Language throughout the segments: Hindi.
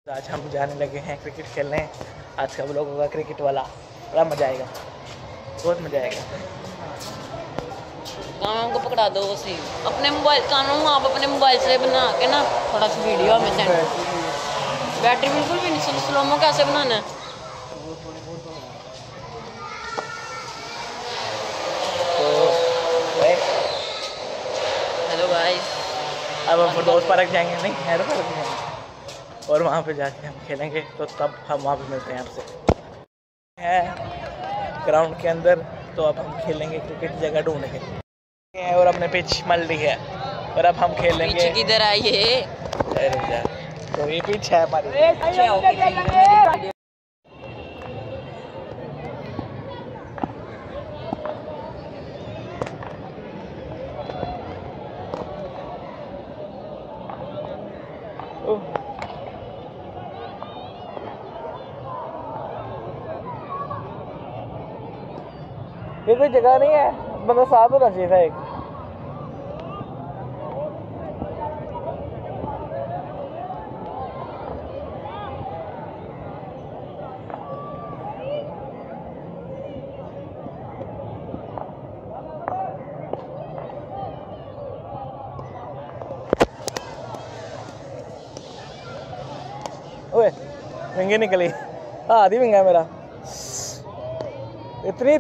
आज हम जाने लगे हैं क्रिकेट खेलने। आज का व्लॉग होगा क्रिकेट वाला, बड़ा मज़ा आएगा, बहुत मज़ा आएगा। कानून को पकड़ा दो उसी अपने मोबाइल, कानून आप अपने मोबाइल से बना के ना थोड़ा सा वीडियो में सेंड। बैटरी बिल्कुल भी नहीं, स्लोमो कैसे बनाना है? हेलो गाइस, अब हम फिरदौस पार्क जाएंगे, नहीं हैदर पार्क जाएंगे और वहाँ पे जाके हम खेलेंगे। तो तब हम वहाँ पे मिलते हैं आपसे है ग्राउंड के अंदर। तो अब हम खेलेंगे क्रिकेट, जगह ढूंढेंगे और अपने पिच मल ली है और अब हम खेलेंगे। किधर आई है? तो ये पिच है हमारी। ये कोई जगह नहीं है, बंदा साथ होना चाहिए था एक। ओए विंगे निकली, आधी विंगा है मेरा इतनी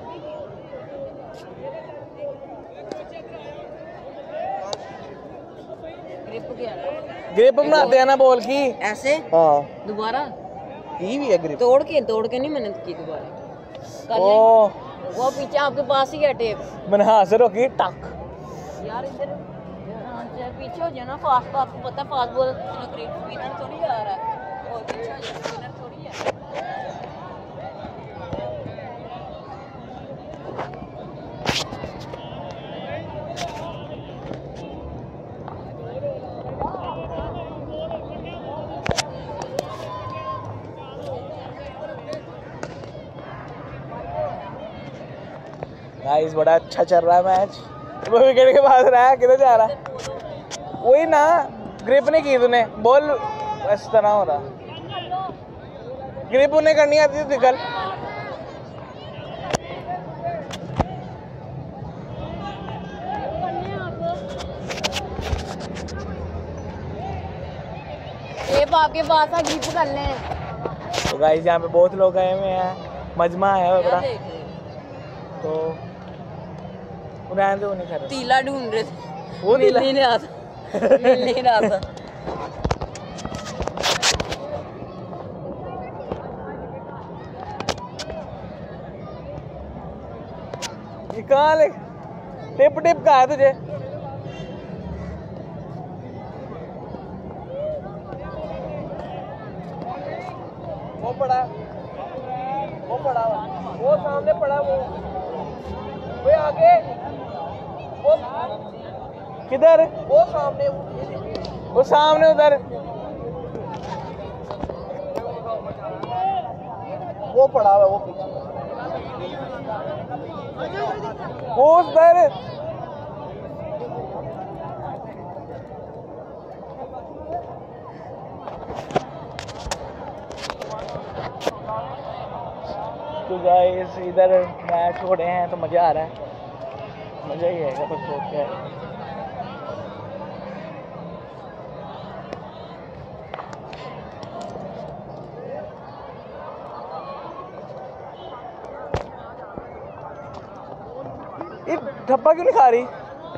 ग्रिप बनाते हैं ना बॉल की ऐसे। हाँ दोबारा की भी है ग्रिप। तोड़ के नहीं मैंने की दोबारा। ओ वो पीछे आपके पास ही है टेप। मैंने हाथ से रोकी टक। यार इधर पीछे हो जाए ना, फास्ट आपको पता है फास्ट बॉल स्पिनर थोड़ी आ रहा है, और पीछे हो जाए स्पिनर थोड़ी है। गाइस बड़ा अच्छा चल रहा है मैच। वो विकेट के पास रहा है, किधर जा रहा है? वही ना, ग्रिप नहीं की तूने, बॉल इस तरह हो रहा। ग्रिप उन्हें करनी आती थी कल। टेप आपके पास है, ग्रिप कर लें। तो गाइस यहाँ पे बहुत लोग आए हुए हैं, मजमा है बड़ा। तो उन्हें नहीं कर तीला ढूंढ रहे थे, वो मिल नहीं रहा था, मिल नहीं रहा था। ये कहाँ ले टिप टिप कहा है तुझे? वो पड़ा, वो सामने पड़ा, वो आगे, वो किधर? वो सामने उधर, वो पड़ा हुआ, वो पीछे, वो उधर। तो गाइस इधर मैच हो रहे हैं तो मज़ा आ रहा है, मज़ा ही आएगा बस सोच के। ये धब्बा क्यों नहीं खा रही?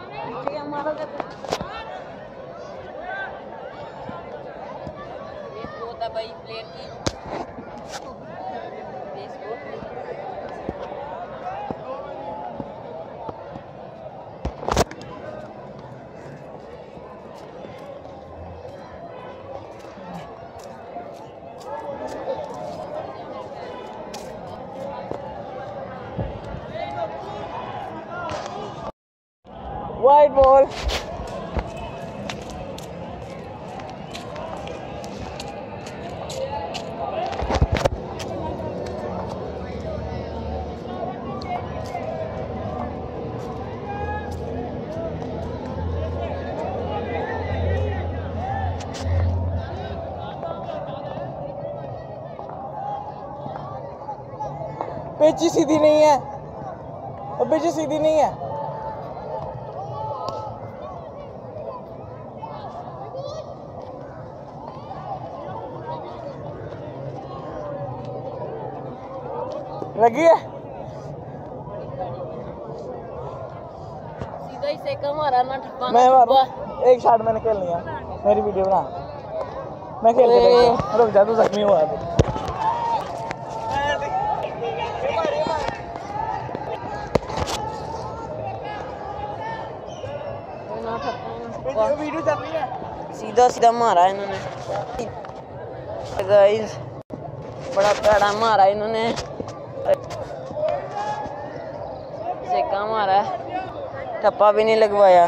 भाई प्लेयर की वाइड बॉल। पिच सीधी नहीं है, पिच सीधी नहीं है। लगी है सीधा ही सेका मारा ना ठप्पा मैं मारूं। एक शॉट मैंने खेल लिया, मेरी वीडियो बना, मैं खेल के देखता। रुक जा, तू जख्मी हुआ है। वीडियो चल रही है। सीधा सीधा मारा इन्होंने गाइस, बड़ा प्यारा मारा इन्होंने, सेका मारा, ठप्पा भी नहीं लगवाया।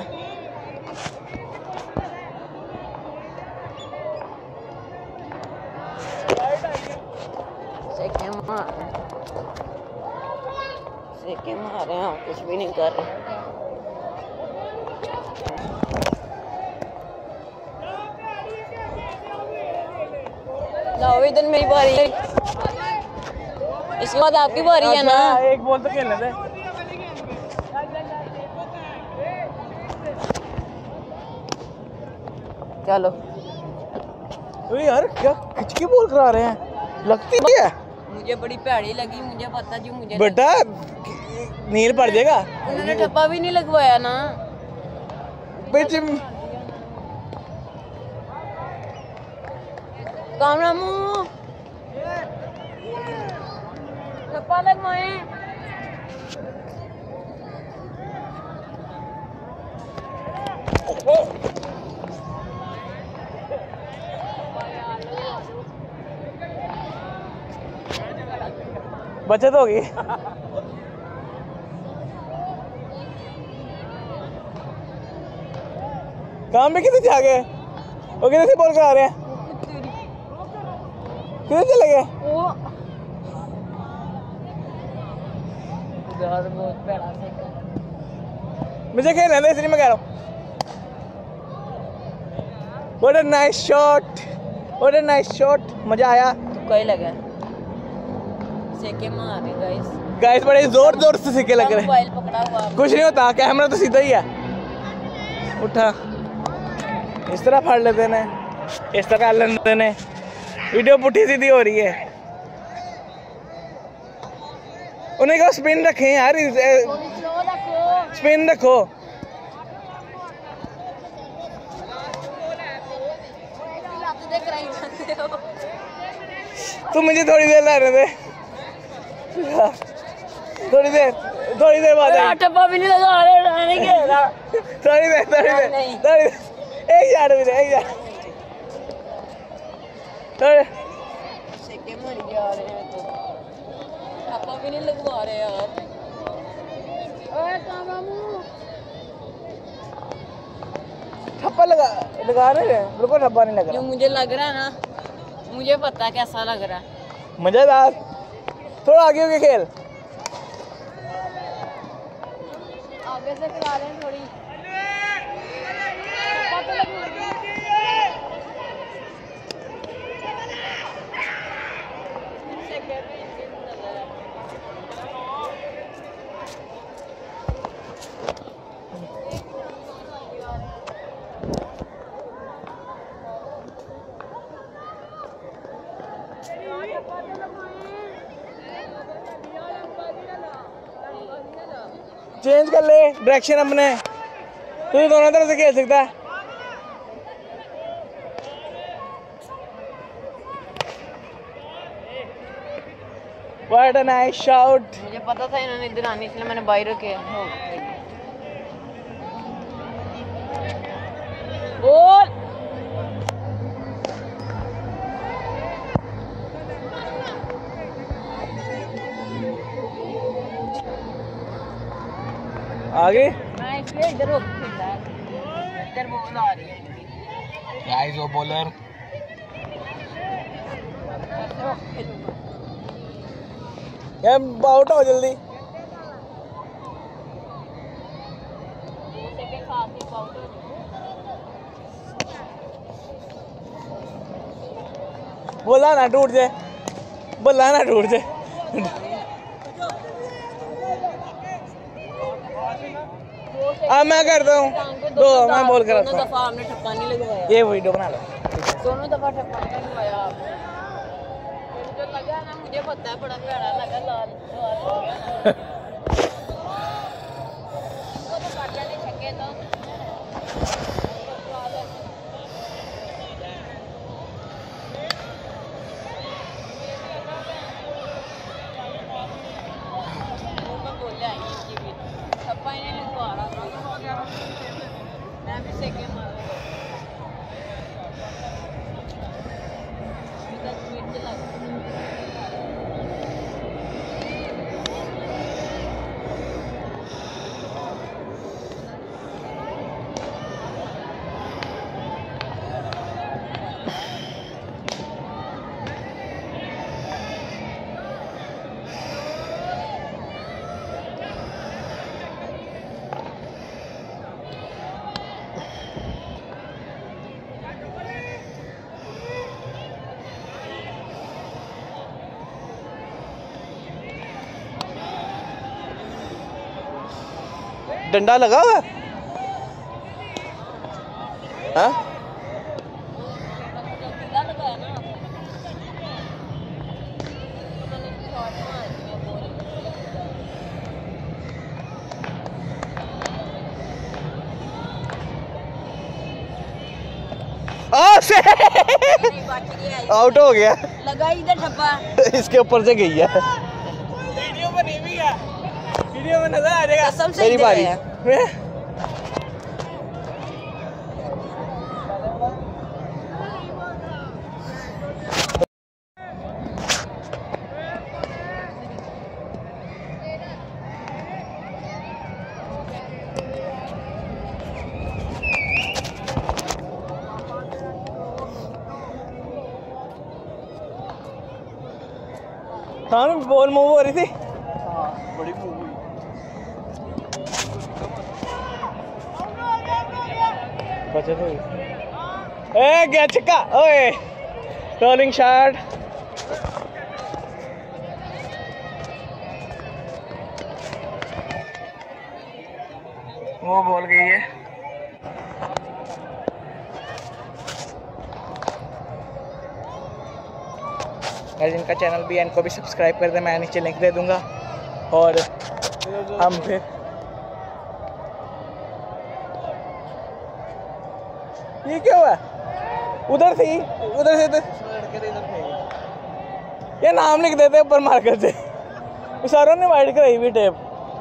सेके मारे हैं, कुछ भी नहीं कर रहे। लाओ इधर मेरी बारी है, इसके बाद आपकी बारी है ना। एक बॉल तो खेलने दे। चलो यार क्या खिंच के बॉल करा रहे हैं, लगती क्या? मुझे बड़ी प्यारी लगी, मुझे पता जो मुझे बेटा नील पड़ जाएगा। उन्होंने ठप्पा भी नहीं लगवाया ना। कामरा मुंह ठप्पा लगवाए। बचत होगी। काम में कितने जा गए, वो कितने से बॉल करा रहे हैं, कितने चले गए? मुझे खेलने दे, इसलिए मैं कह रहा हूँ। What a nice shot, what a nice shot, मजा आया। तुक्का ही लगा, सेके मारे गाइस। गाइस बड़े जोर जोर से सेके लग रहे हैं। मोबाइल पकड़ा हुआ, कुछ नहीं होता, कैमरा तो सीधा ही है। उठा, इस तरह फाड़ लेते ने, इस तरह लेते ने, वीडियो पुठी सीधी हो रही है। उन्हें कहा स्पिन रखें यार, स्पिन रखो। तू मुझे थोड़ी देर रहने दे, थोड़ी देर बाद ठप्पा भी नहीं लगा रहे, नहीं खेला। थोड़ी देर एक यार भी एक यार सेके मर जा रहे हैं, तो ठप्पा भी नहीं लगवा रहे यार। ओए कामामू, ठप्पा लगा रहे हैं, बिल्कुल ठप्पा नहीं लग जो रहा। मुझे लग रहा है ना, मुझे पता है कैसा लग रहा है। मजेदार, थोड़ा आगे होके खेल। आगे से करा रहे हैं थोड़ी। चेंज कर ले डायरेक्शन अपने, तू दोनों तरफ से खेल सकता है। What a nice shot। मुझे पता था इन्होंने इधर आने, इसलिए मैंने बाहर रखे। गोल, आगे मैं इसलिए इधर हो खेलता है, इधर बॉल आ रही है। गाइस वो बॉलर यार आउट हो जल्दी। बोला ना टूट जाए, बोला ना टूट जाए। अब मैं करता हूँ दो, मैं बोल कर दोनों दफा आपने ठप्पा नहीं लगवाया, ये वीडियो बना लो। दोनों दफा ठप्पा नहीं लगवाया आपने। जो लगा ना मुझे पता है, बड़ा प्यारा लगा, लाल लाल हो गया वो तो काटा नहीं छके तो बोले आई इसकी भी ठप्पा ही नहीं लगवा रहा था, मैं भी सेके मार मिर्च लग डंडा लगा हुआ है? हाँ? लगाया ना आउट हो गया, लगा इधर ठप्पा इसके ऊपर से गई है। वीडियो बनी हुई है, वीडियो में नजर आ जाएगा। कसम से मेरी इधर बारी है। हाँ बॉल मूव हो रही थी। बड़ी मूव हुई। बचत हुई। ए गया छक्का, ओए रोलिंग शॉट। वो बॉल गई है। गाइस इनका चैनल भी, इनको भी सब्सक्राइब कर दे, मैं नीचे लिंक दे दूंगा। और हम फिर ये क्या हुआ? उधर थी, उधर से ये नाम लिख देते ऊपर मार्कर से। सारों ने वाइट कराई हुई tape.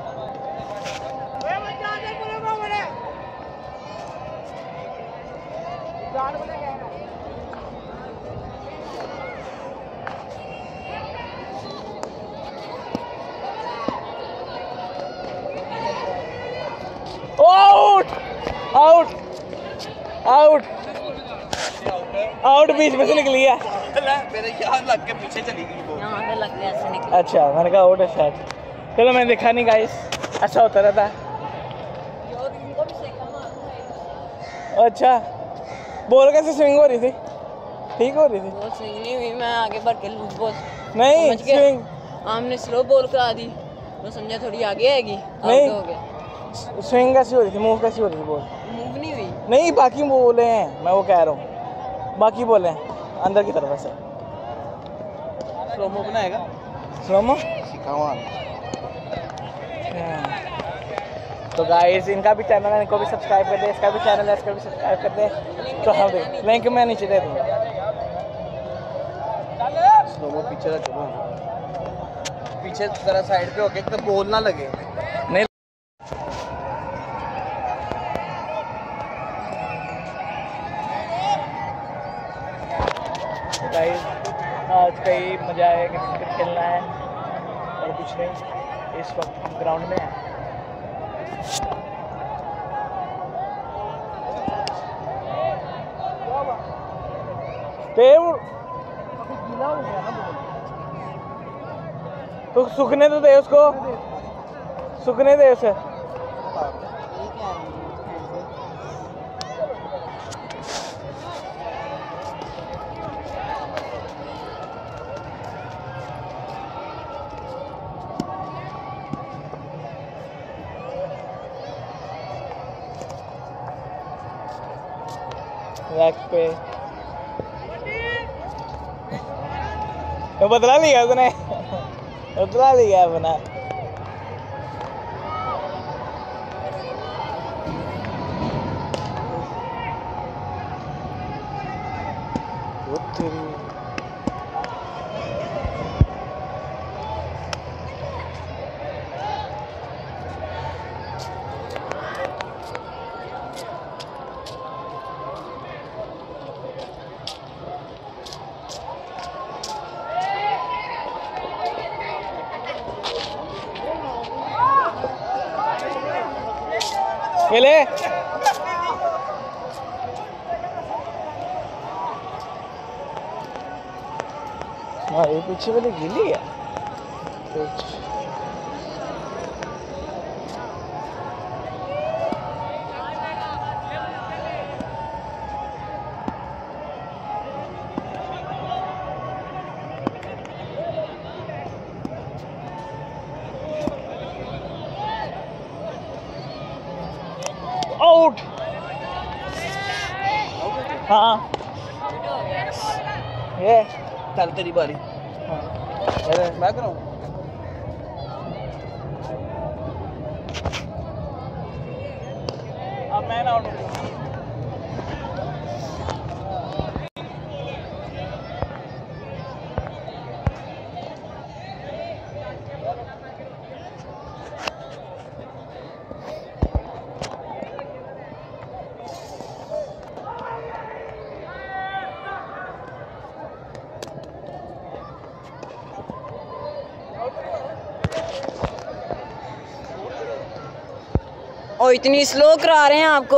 Out out out out, बीच में से निकली है। मेरे यहाँ लग के पीछे चली गई वो। यहाँ पे लग गया ऐसे निकल। अच्छा मैंने कहा आउट है शायद। चलो मैंने देखा नहीं गाइस, अच्छा होता रहता। और इनको भी सेका मार। अच्छा बॉल कैसे स्विंग हो रही थी? ठीक हो रही थी? वो स्विंग नहीं हुई, मैं आगे बढ़ के लूज बॉल नहीं समझ गए? स्विंग हमने स्लो बॉल करा दी, वो समझा थोड़ी आगे आएगी, नहीं। आउट हो गया। स्विंग कैसी हो रही थी, मूव कैसी हो रही थी बॉल? मूव नहीं हुई। नहीं बाकी बोले हैं, मैं वो कह रहा हूँ, बाकी बोले हैं अंदर की तरफ से। स्लोमो बनाएगा। स्लोमो सिखावा। तो गाइस इनका भी चैनल है, इनको भी सब्सक्राइब कर दे, इसका भी चैनल है, इसका भी सब्सक्राइब कर दे। तो हाँ भाई लिंक मैं नीचे दे दूँगा। स्लोमो पीछे रखो, पीछे जरा साइड पे होके तो बॉल ना लगे। नहीं गाइस आज का ही मजा है कि क्रिकेट खेलना है और कुछ नहीं। इस वक्त हम ग्राउंड में हैं। तो सूखने तो दे उसको, सूखने दे उसे। बैक पे तो बदला लिया उसने बदला लिया अपना खेले ये पीछे वाली गिली है आउट हाँ ये चल तेरी बारी अरे मैं कराऊं अब मैं आउट और इतनी स्लो करा रहे हैं आपको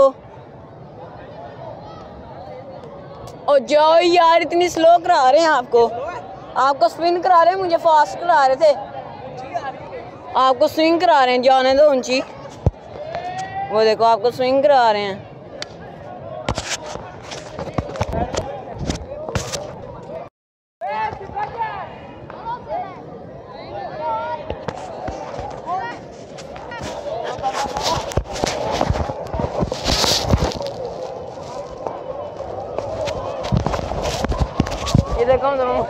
और जाओ यार इतनी स्लो करा रहे हैं आपको स्पिन करा रहे हैं मुझे फास्ट करा रहे थे आपको स्विंग करा रहे हैं जाने दो ऊंची वो देखो आपको स्विंग करा रहे हैं देखो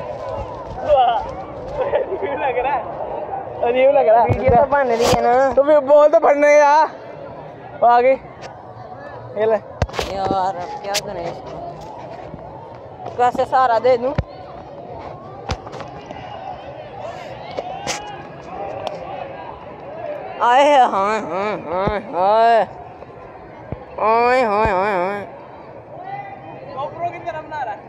अजीब लग रहा है वीडियो तो बन रही है ना तो फिर बोल तो पढ़ने का वो आगे ये ले यार अब क्या करें इसको कैसे सहारा दे दूं आए हाँ हाँ हाँ हाय ओए होए होए होए GoPro की तरफ ना आ रहा है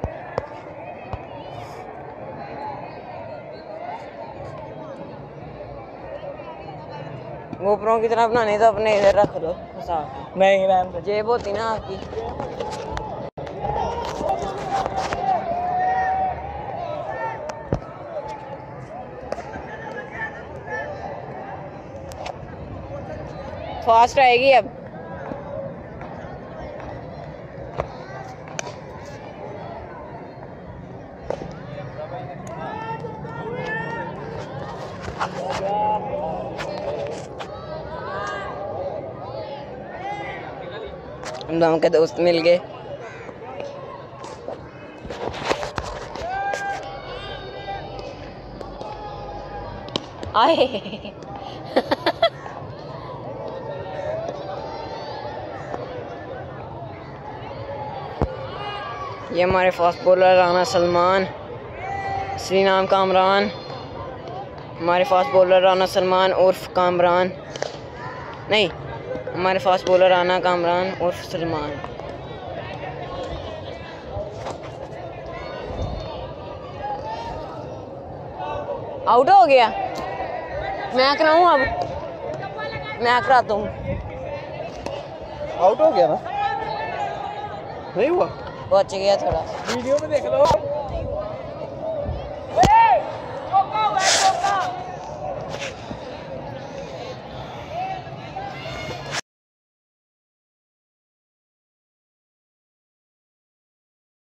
गोप्रो की तरफ ना नहीं तो अपने इधर रख दो नहीं रहने दे जेब होती ना आपकी फास्ट आएगी अब हम के दोस्त मिल गए आए ये हमारे फास्ट बॉलर राना सलमान असली नाम कामरान हमारे फास्ट बॉलर राना सलमान उर्फ कामरान नहीं हमारे फास्ट बॉलर राना कामरान उर्फ सलमान आउट हो गया मैं कराऊं अब मैं कराता हूँ आउट हो गया ना नहीं हुआ बच गया थोड़ा वीडियो में देख लो